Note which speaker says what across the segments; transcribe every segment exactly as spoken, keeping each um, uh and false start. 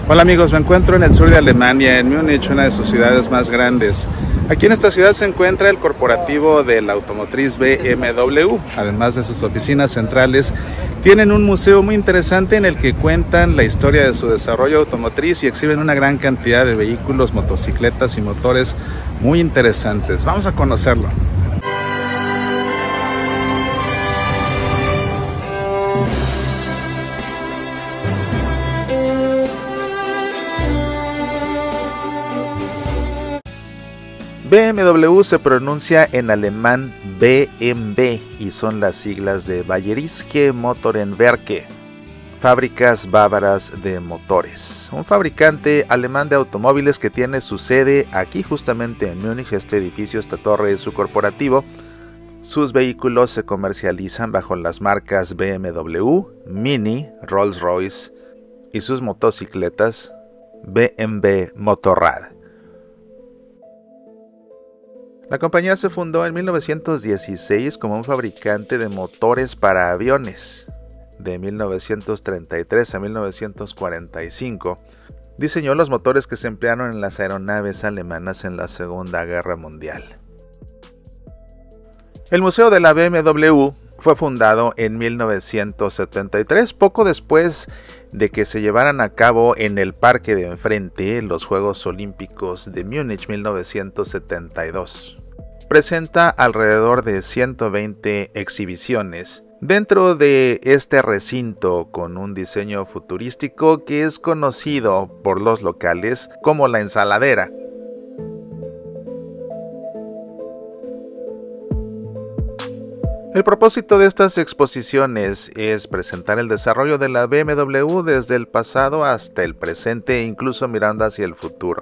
Speaker 1: Hola amigos, me encuentro en el sur de Alemania, en Múnich, una de sus ciudades más grandes. Aquí en esta ciudad se encuentra el corporativo de la automotriz B M W. Además de sus oficinas centrales, tienen un museo muy interesante en el que cuentan la historia de su desarrollo automotriz y exhiben una gran cantidad de vehículos, motocicletas y motores muy interesantes. Vamos a conocerlo. B M W se pronuncia en alemán B M W y son las siglas de Bayerische Motorenwerke, Fábricas Bávaras de Motores, un fabricante alemán de automóviles que tiene su sede aquí justamente en Múnich. Este edificio, esta torre es su corporativo. Sus vehículos se comercializan bajo las marcas B M W, Mini, Rolls-Royce y sus motocicletas B M W Motorrad. La compañía se fundó en mil novecientos dieciséis como un fabricante de motores para aviones. De mil novecientos treinta y tres a mil novecientos cuarenta y cinco, diseñó los motores que se emplearon en las aeronaves alemanas en la Segunda Guerra Mundial. El Museo de la B M W fue fundado en mil novecientos setenta y tres, poco después de que se llevaran a cabo en el parque de enfrente los Juegos Olímpicos de Múnich mil novecientos setenta y dos. Presenta alrededor de ciento veinte exhibiciones dentro de este recinto con un diseño futurístico que es conocido por los locales como la ensaladera. El propósito de estas exposiciones es presentar el desarrollo de la B M W desde el pasado hasta el presente e incluso mirando hacia el futuro.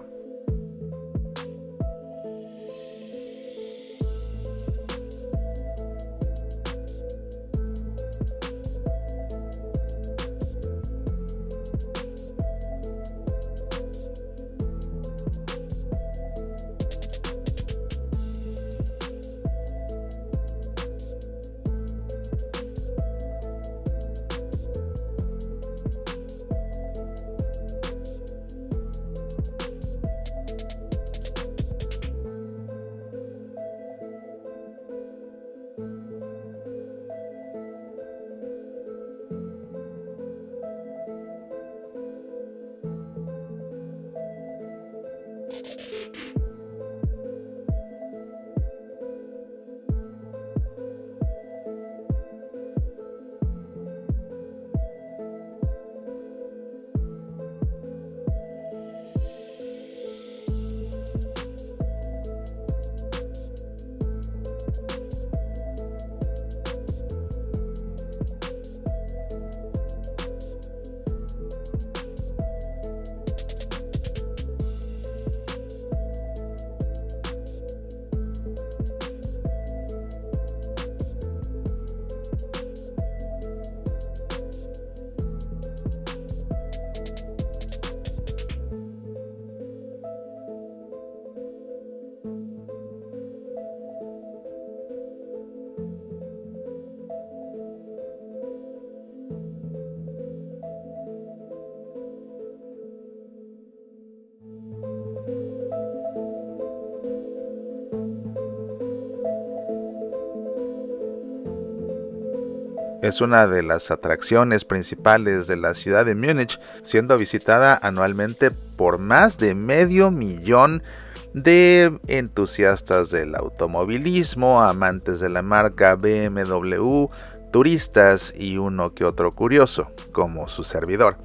Speaker 1: Es una de las atracciones principales de la ciudad de Múnich, siendo visitada anualmente por más de medio millón de entusiastas del automovilismo, amantes de la marca B M W, turistas y uno que otro curioso, como su servidor.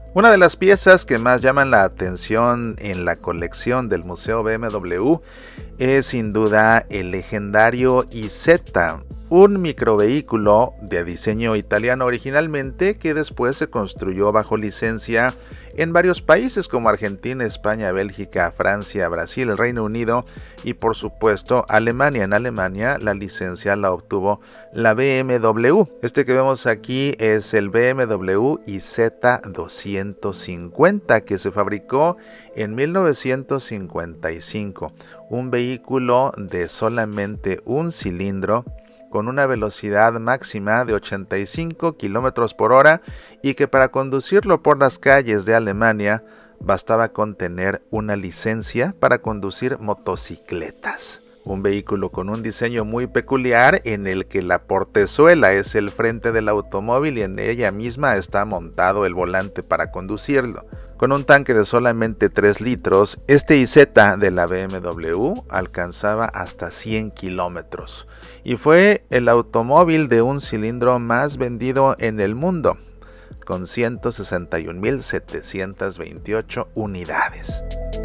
Speaker 1: Una de las piezas que más llaman la atención en la colección del Museo B M W es sin duda el legendario I Z, un microvehículo de diseño italiano originalmente que después se construyó bajo licencia en varios países como Argentina, España, Bélgica, Francia, Brasil, el Reino Unido y por supuesto Alemania. En Alemania la licencia la obtuvo la B M W. Este que vemos aquí es el B M W I Z doscientos cincuenta que se fabricó en mil novecientos cincuenta y cinco. Un vehículo de solamente un cilindro con una velocidad máxima de ochenta y cinco kilómetros por hora y que para conducirlo por las calles de Alemania bastaba con tener una licencia para conducir motocicletas. Un vehículo con un diseño muy peculiar en el que la portezuela es el frente del automóvil y en ella misma está montado el volante para conducirlo. Con un tanque de solamente tres litros, este I Z de la B M W alcanzaba hasta cien kilómetros y fue el automóvil de un cilindro más vendido en el mundo, con ciento sesenta y un mil setecientas veintiocho unidades.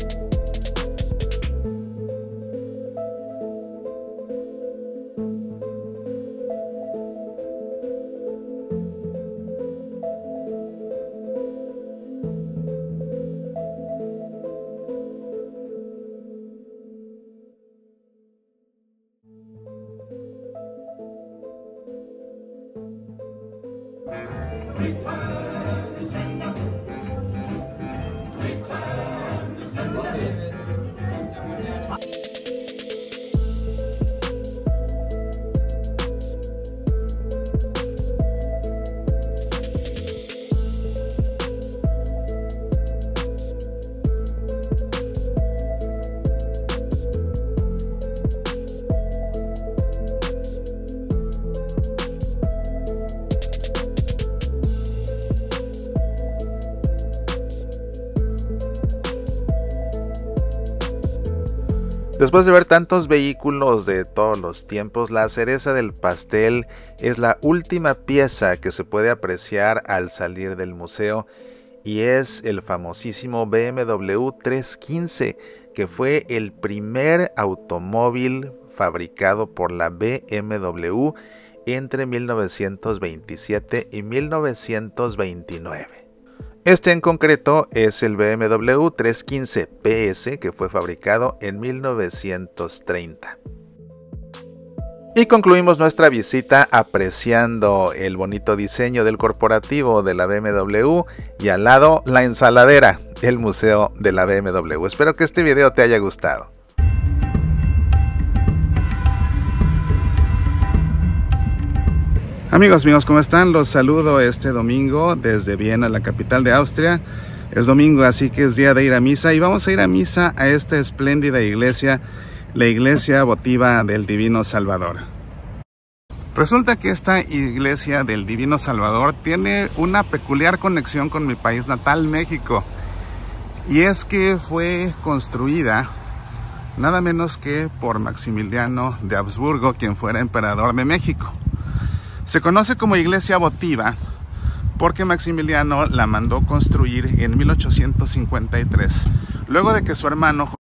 Speaker 1: Después de ver tantos vehículos de todos los tiempos, la cereza del pastel es la última pieza que se puede apreciar al salir del museo y es el famosísimo B M W trescientos quince, que fue el primer automóvil fabricado por la B M W entre mil novecientos veintisiete y mil novecientos veintinueve. Este en concreto es el B M W trescientos quince P S que fue fabricado en mil novecientos treinta. Y concluimos nuestra visita apreciando el bonito diseño del corporativo de la B M W y al lado la ensaladera del museo de la B M W. Espero que este video te haya gustado. Amigos míos, ¿cómo están? Los saludo este domingo desde Viena, la capital de Austria. Es domingo, así que es día de ir a misa y vamos a ir a misa a esta espléndida iglesia, la Iglesia Votiva del Divino Salvador. Resulta que esta Iglesia del Divino Salvador tiene una peculiar conexión con mi país natal, México. Y es que fue construida nada menos que por Maximiliano de Habsburgo, quien fuera emperador de México. Se conoce como Iglesia Votiva porque Maximiliano la mandó construir en mil ochocientos cincuenta y tres, luego de que su hermano